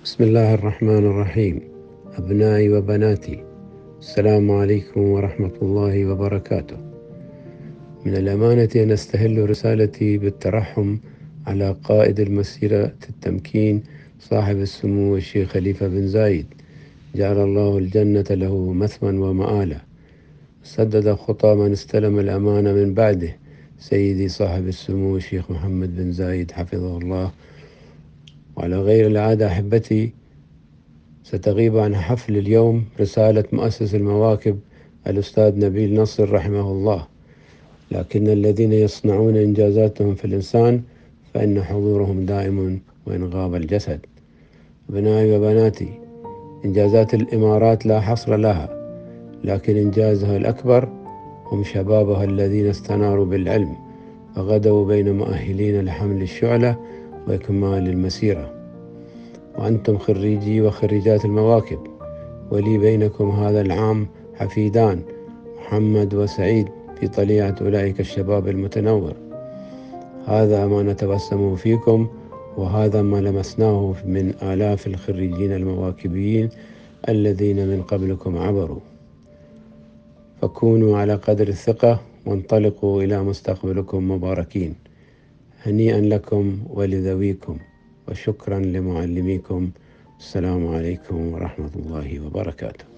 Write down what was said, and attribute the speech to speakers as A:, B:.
A: بسم الله الرحمن الرحيم. أبنائي وبناتي، السلام عليكم ورحمة الله وبركاته. من الأمانة أن أستهل رسالتي بالترحم على قائد المسيرة التمكين صاحب السمو الشيخ خليفة بن زايد، جعل الله الجنة له مثوى ومآلا. سدد خطى من استلم الأمانة من بعده، سيدي صاحب السمو الشيخ محمد بن زايد حفظه الله. وعلى غير العادة أحبتي، ستغيب عن حفل اليوم رسالة مؤسس المواكب الأستاذ نبيل نصر رحمه الله، لكن الذين يصنعون إنجازاتهم في الإنسان فإن حضورهم دائم وإن غاب الجسد. أبنائي وبناتي، إنجازات الإمارات لا حصر لها، لكن إنجازها الأكبر هم شبابها الذين استناروا بالعلم وغدوا بين مؤهلين لحمل الشعلة وإكمال المسيرة. وأنتم خريجي وخريجات المواكب، ولي بينكم هذا العام حفيدان، محمد وسعيد، في طليعة أولئك الشباب المتنور. هذا ما نتبسم فيكم، وهذا ما لمسناه من آلاف الخريجين المواكبيين الذين من قبلكم عبروا. فكونوا على قدر الثقة وانطلقوا إلى مستقبلكم مباركين. هنيئا لكم ولذويكم، وشكرا لمعلميكم. السلام عليكم ورحمة الله وبركاته.